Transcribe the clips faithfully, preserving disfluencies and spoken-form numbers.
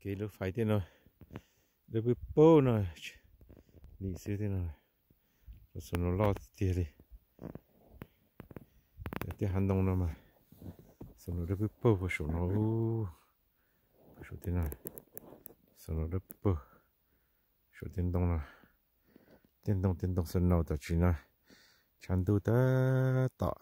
cái lúc phải thế rồi đôi bự bô rồi đi xưa thế rồi rồi sau nó lo tiền đi để hành động nó mà sau nó đôi bự bô và sau nó sau thế này sau nó đôi bự sau tiền động là tiền động tiền động sau nó ta chỉ là chăn tu ta tạo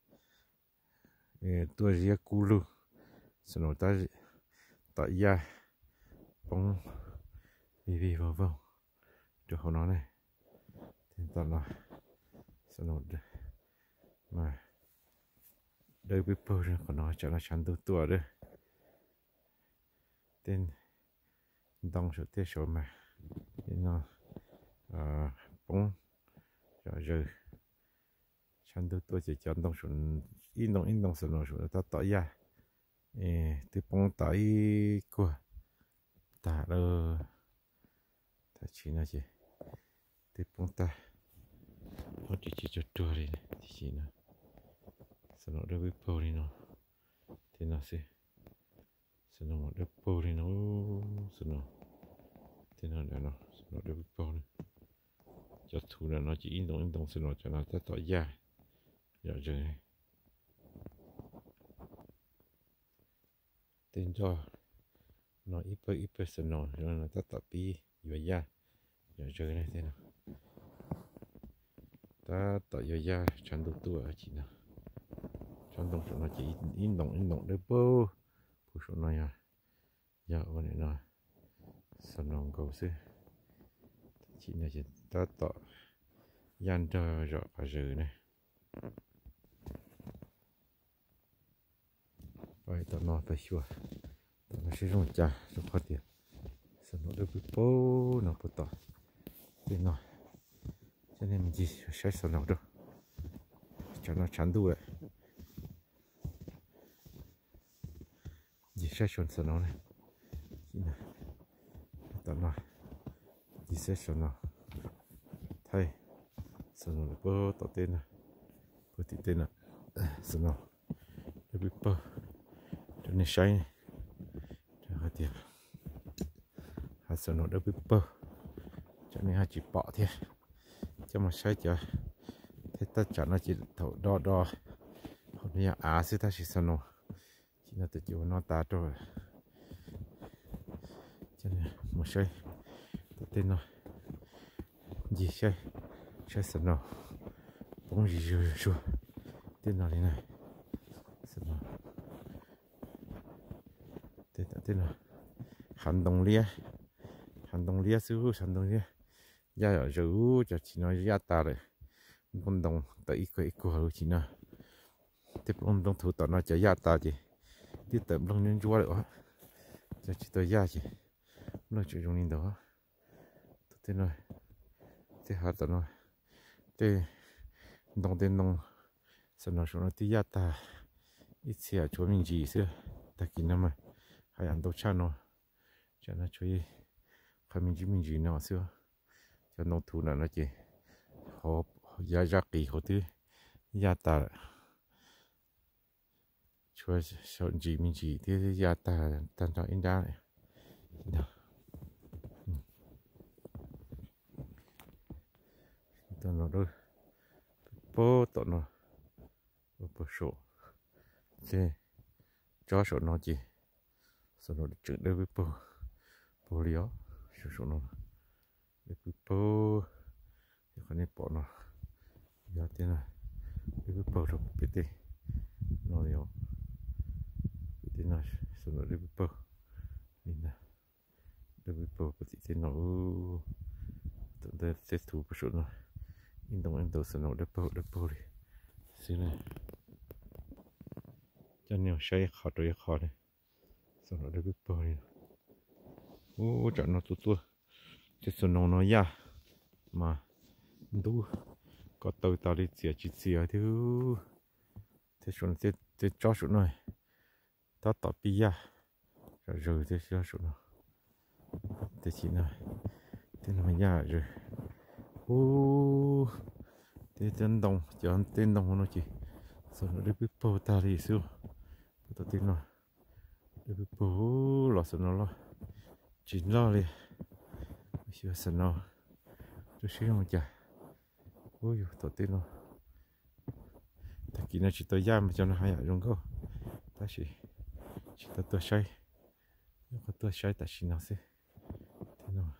tua gì cú lu sau nó ta tạo ra bóng vì vì vào vào được họ nói này thì tao nói sau nó mà đây bị bơ rồi còn nói cho nó chăn tu tua đấy tên đông số tiết số mà thì nó à bóng rồi rồi chăn tu tua chỉ chọn đông số in đông in đông số nó số ta tỏ ra ê thì bóng tỏi của ta rồi ta chỉ nói gì thì bóng ta họ chỉ chỉ cho tua đi thì chỉ nó sau nó đã bị bơ đi nó thì nó sẽ sau nó đã bơ đi nó sau nó thì nó đã nó sau nó đã bị bơ đi cho thủ là nó chỉ in động in động sau nó cho nó ta tỏ ra rồi rồi tên cho nó ít bơ ít bơ sau nó cho nó ta tỏ pi và ra rồi rồi này thế nào ta tỏ ra chăn đủ tuổi chỉ nào chăn động cho nó chỉ in động in động để bơ phụ số này à giờวันนี้nó sau nó cầu sư chỉ là chỉ ta tỏ yan cho rõ và rồi này vậy tao nói phải chua tao nói sẽ dùng trà dùng khoai tiền sau nó được bị bố nó bố tỏ thì nói cho nên mình chỉ sẽ sau nào đâu cho nó chán đủ đấy chỉ sẽ chọn sau nào này chỉ là tao nói chỉ sẽ sau nào thay sau nào bố tỏ tên này bố thì tên là sau nào được bị bố cho nên sai này cho hai tiền hai sau nào được bị bố cho nên hai chỉ bỏ thế cho mà sai cho thế ta chọn nó chỉ thầu đo đo hôm nay à sẽ ta chỉ sau nào chỉ là tự chịu nó ta rồi cho nên một sai tự tin rồi gì sai sai sau nào bóng gì rồi rồi tên nào thế này sau nào tên tên nào hành động lia hành động lia sư hành động lia gia ở rượu cho chị nói gia ta rồi con đồng tại ít cái của họ chị nào tiếp ông đồng thủ tao nói cho gia ta chị tiếp tục long nhân chúa nữa cho chị tôi gia chị nói chuyện trong đó thế này thế hạt tao nói thế đồng tên đồng sau đó nó tí gia ta ít xe chúa mình gì xưa ta kỹ năm mà hai anh đâu cha nó cho nó chơi khai mình chỉ mình gì nào xưa cho nó thủ là nó chỉ họ giá giá kỳ họ thứ giá ta cho sao gì mình chỉ thì giá ta tan cho in ra này tao nó đôi bố tao nó bố số thế cho số nó chỉ số nó chữ đôi với bố bố lió số số nó để bố thì con này bỏ nó giờ thế này để bố rồi bị tê nó lió bị tê này số nó để bố nhìn nè để bố bị tê nó tụi đây sẽ thu số nó in đồng in đầu số nó để bố để bố đi xin này cho nhiều say khó rồi khó này số nó để bố đi ô chọn nó tua tua chứ số nó nó ya mà đủ có tàu tàu đi xỉa chỉ xỉa thứ thế số nó thế cho số này ta tập bi ya rồi rồi thế cho số nó thế chỉ này thế nó ya rồi ô thế chân đồng chọn tên đồng nó chỉ số nó đi biết bao ta đi xưa ta tên nó đi biết bao là số nó lo chỉ lo đi chưa sẵn nó tôi sẽ không trả ôi tổ tiên nó ta kỹ nó chỉ tôi giam cho nó hay ở trong câu ta chỉ chỉ tôi tôi say có tôi say ta chỉ nó sẽ thế nào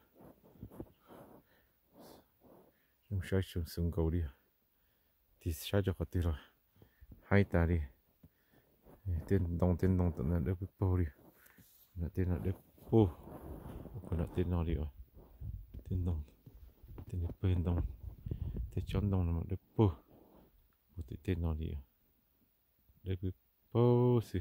dùng say xuống xuống cầu đi thì say cho có tiền rồi hai ta đi tiền đồng tiền đồng tận là được bao đi là tiền là được bao còn là tiền nào đi rồi tiền đồng tiền bên đồng tiền chọn đồng là mà được bao một tiền nào đi được bao xí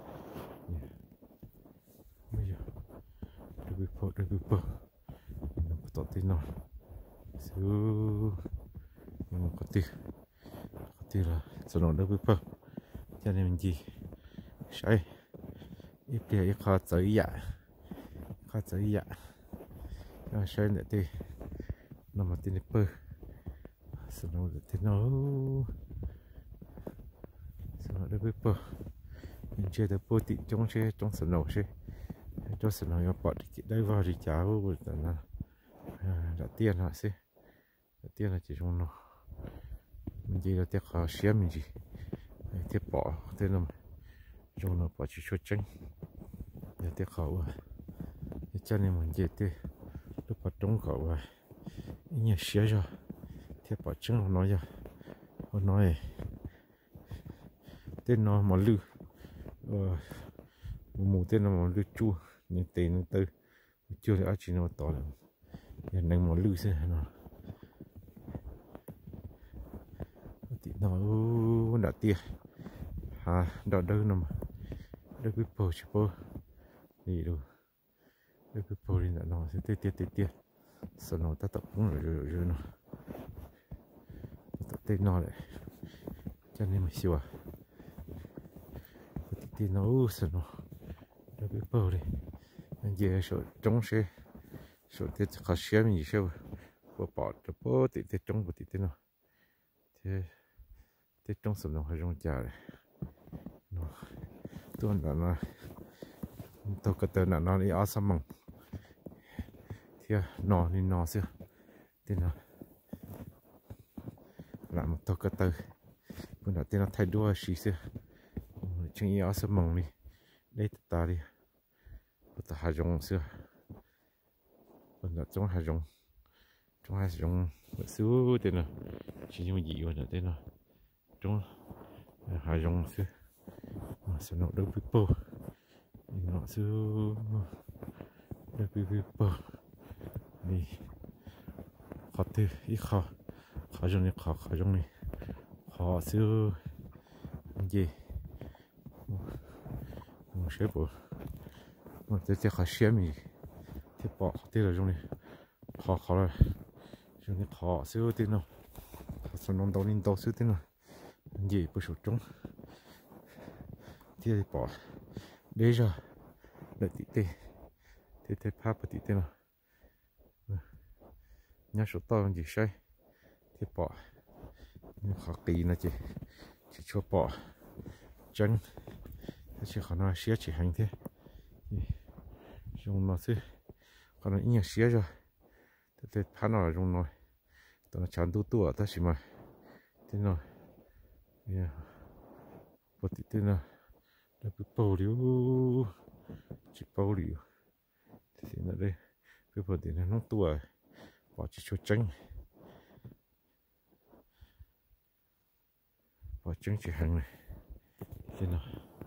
bây giờ được bao được bao nó có tọt tiền nào xíu nhưng mà có tiền có tiền là sau đó được bao cho nên mình gì sai ít tiền ít khó tới dạ khó tới dạ à sai nữa thì nó mà tiền bơ sau đó được tiền nó sau đó được bơ mình chơi được bơ thì trong xe trong sân nấu xe cho sân nấu bỏ đi đây vào thì cháu rồi tận là đã tiền là xe đã tiền là chỉ trong nó mình chỉ là tiền khó xem mình gì tiền bỏ tiền là trong nó bỏ chỉ cho tránh để tiền khó à cho nên mình chỉ tiền lúc bỏ trong khó à nhà xe rồi tiền bỏ tránh nó nói ra nó nói tên nó mà lư mù tên nó mà lư chua nên tiền từ chưa được chỉ nó to là nhà nâng mà lư xe nó thì nó đã tiền à đó đâu nằm đâu biết bò chứ bò đi đâu đâu biết bò đi nó sẽ tiết tiết tiết tiết sau nó ta tập cũng rồi rồi rồi nó tập tên nó lại cho nên mình xíu à thì nó sau nó đâu biết bò đi anh về số trong xe số tiết khó xem gì sao bỏ bỏ cho bò tiết tiết trong của tiết nó thế tiết trong sau nó hay trong chả này nó tôi là nó tôi có tên là nó đi ở sâm măng thì nó đi nó xưa thì nó làm một tôi có tên bữa nào thì nó thay đổi gì xưa chẳng ý ở sâm măng đi đây ta đi ta hai giống xưa bữa nào trong hai giống trong hai giống xưa thì nó chỉ như gì vậy thế nó trong hai giống xưa sau nó đâu biết bơ nó xưa đâu biết bơ đi khó thì ít khó khó trong này khó khó trong này khó xưa gì một số bộ một cái cái khó xem gì thì bỏ thì là trong này khó khó là trong này khó xưa thì nó sau nó đâu nên đâu xưa thì nó gì bữa số trong thì bỏ để ra để tí tê tê tê phá bữa tí tê nào nhá số to gì sai thì bỏ nhưng khó kỳ là chỉ chỉ cho bỏ chân chỉ khó nói xé chỉ hành thế dùng nó chứ còn nó ít xé rồi tê tê phá nó là dùng nó tao chán tu tu ở ta chỉ mà thế nào bữa tí tê nào đã bị bao liu chỉ bao liu thì là đây cái phần thì nó tua bỏ chỉ cho tránh bỏ tránh chỉ hàng này thế nào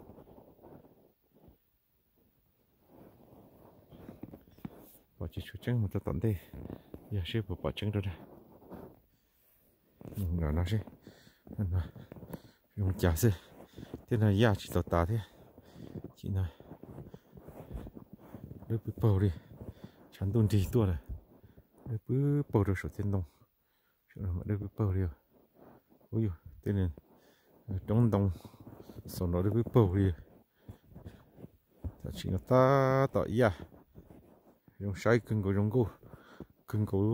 bỏ chỉ cho tránh một ta tận đây giờ sẽ bỏ bỏ tránh rồi đây nào nó sẽ nó dùng chả sẽ thế này ya chỉ tao ta thế chị này được bị bầu đi chán tuần thì tua này được bị bầu được số tiền đồng chỗ nào mà được bị bầu đi ôi dồi thế nên trong đồng sau đó được bị bầu đi chỉ là ta tao ya dùng sai cưng của dùng cô cưng của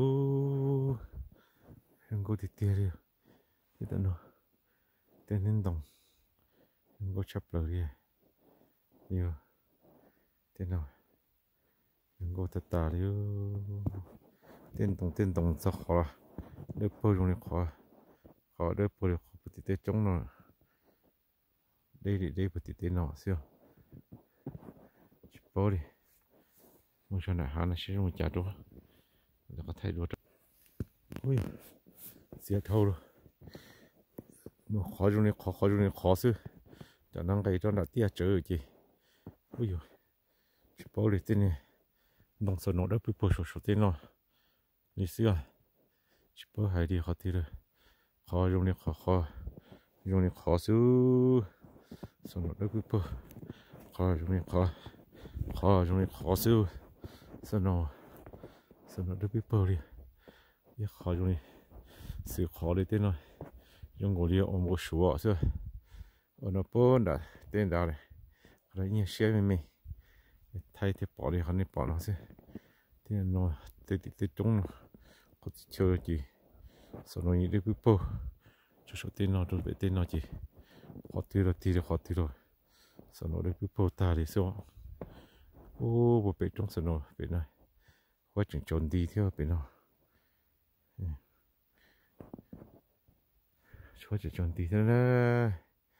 dùng cô thì tiền đi thế tao nó tên nên đồng không có chấp lời đi nhiều thế nào đừng vô thật ta đi tên tổng tên tổng sao khó đỡ bơi trong này khó khó đỡ bơi khó bự tê chống nó đây đi đây bự tê nọ xíu chụp bơi đi mua cho này hắn sẽ mua trả đó rồi có thay đổi ui xịt thâu rồi mà khó trong này khó khó trong này khó xíu cho năng cái cho nó tia chở gì ui rồi chụp bơi đi tên này đồng sơn nó đỡ bị bơi sổ sổ tên nó đi xíu chụp bơi hay đi khó thì rồi khó trong này khó khó trong này khó xíu sơn nó đỡ bị bơi khó trong này khó khó trong này khó xíu sơn nó sơn nó đỡ bị bơi đi ये khó trong này sự khó đấy tên rồi dùng ngồi đi ôm một số xíu ở nó bốn đã tên đó này rồi như xe mình mình thay thì bỏ đi hắn đi bỏ nó xíu thì nó tới tới trung có chơi gì sau đó những cái búp bê cho số tiền nó rồi về tiền nó gì khó tiêu rồi tiêu rồi khó tiêu rồi sau đó cái búp bê ta đi xuống ô bộ bê trong sau đó bê này quá chừng trốn đi theo bê nó quá chừng trốn đi theo đó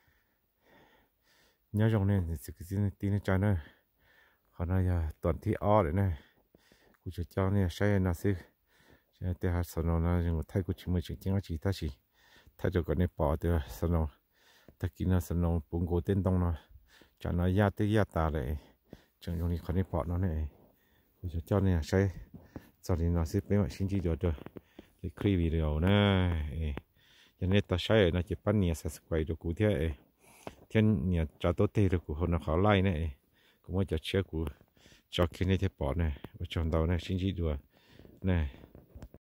nhớ trong này thì cái tin nó trái này còn này là toàn thi o đấy này cụ cho cháu này sai nó xí thế hạt sau nó là những thay của chúng mình chỉ chính là chỉ ta chỉ thay cho cái này bỏ được sau nó ta kia nó sau nó bung cổ tên đông nó cho nó ya tới ya ta đấy chẳng dùng đi cái này bỏ nó này cụ cho cháu này sai sau này nó sẽ bên ngoài xin chỉ được rồi để create video này cho nên ta sai nó chỉ bắt nhẹ subscribe được cụ thế thiên nhẹ cho tốt thế được cụ hôm nó khó like này cũng mới cho share cụ cho cái này thì bỏ này và chọn đầu này xin chỉ được này